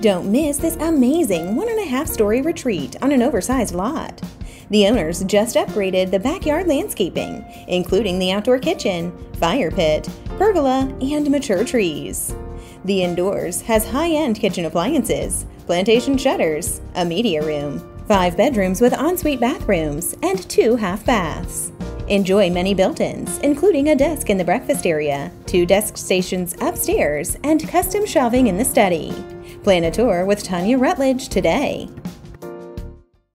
Don't miss this amazing 1.5-story retreat on an oversized lot. The owners just upgraded the backyard landscaping, including the outdoor kitchen, fire pit, pergola, and mature trees. The indoors has high-end kitchen appliances, plantation shutters, a media room, 5 bedrooms with ensuite bathrooms, and 2 half baths. Enjoy many built-ins, including a desk in the breakfast area, 2 desk stations upstairs, and custom shelving in the study. Plan a tour with Tanya Rutledge today.